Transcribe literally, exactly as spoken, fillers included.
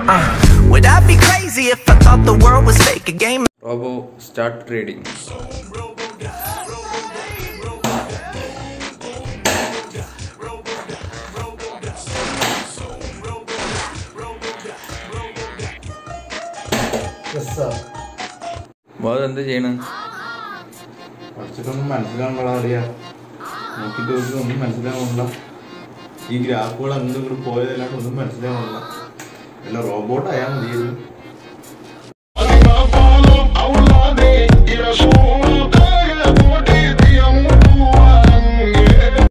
Uh, would I be crazy if I thought the world was fake? A game. Robo start trading. ബാധ എന്താ ചെയ്യണേ? കുറച്ചിട്ടൊന്നും മനസ്സിലാവുമ്പോഴാ അറിയാ, നോക്കിട്ട് ഒന്നും മനസ്സിലാവുന്നില്ല. ഈ ഗ്രാഫുകൾ അങ്ങോട്ട് ഇങ്ങോട്ട് പോയതല്ലാണ്ട് ഒന്നും മനസ്സിലാവുന്നില്ല. എല്ലാം റോബോട്ട് ആയാൽ മതിയായിരുന്നു.